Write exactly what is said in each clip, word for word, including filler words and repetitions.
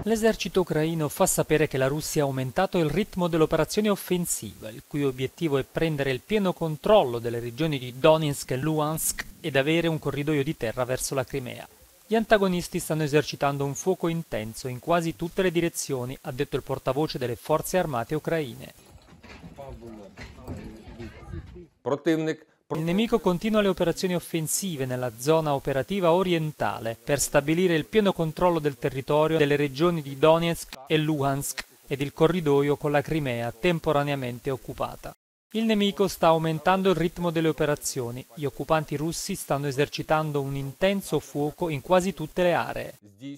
L'esercito ucraino fa sapere che la Russia ha aumentato il ritmo dell'operazione offensiva, il cui obiettivo è prendere il pieno controllo delle regioni di Donetsk e Luhansk ed avere un corridoio di terra verso la Crimea. Gli antagonisti stanno esercitando un fuoco intenso in quasi tutte le direzioni, ha detto il portavoce delle forze armate ucraine. Il nemico continua le operazioni offensive nella zona operativa orientale per stabilire il pieno controllo del territorio delle regioni di Donetsk e Luhansk ed il corridoio con la Crimea temporaneamente occupata. Il nemico sta aumentando il ritmo delle operazioni. Gli occupanti russi stanno esercitando un intenso fuoco in quasi tutte le aree.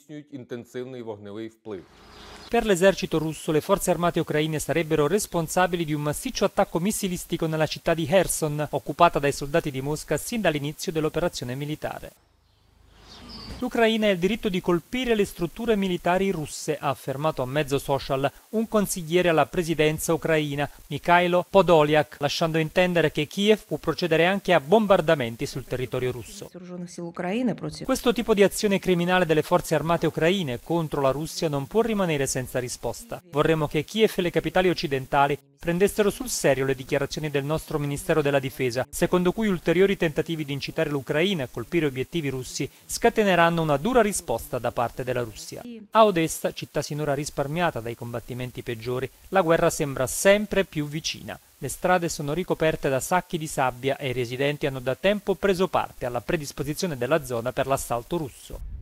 Per l'esercito russo, le forze armate ucraine sarebbero responsabili di un massiccio attacco missilistico nella città di Kherson, occupata dai soldati di Mosca sin dall'inizio dell'operazione militare. L'Ucraina ha il diritto di colpire le strutture militari russe, ha affermato a mezzo social un consigliere alla presidenza ucraina, Mikhailo Podolyak, lasciando intendere che Kiev può procedere anche a bombardamenti sul territorio russo. Questo tipo di azione criminale delle forze armate ucraine contro la Russia non può rimanere senza risposta. Vorremmo che Kiev e le capitali occidentali prendessero sul serio le dichiarazioni del nostro Ministero della Difesa, secondo cui ulteriori tentativi di incitare l'Ucraina a colpire obiettivi russi scateneranno una dura risposta da parte della Russia. A Odessa, città sinora risparmiata dai combattimenti peggiori, la guerra sembra sempre più vicina. Le strade sono ricoperte da sacchi di sabbia e i residenti hanno da tempo preso parte alla predisposizione della zona per l'assalto russo.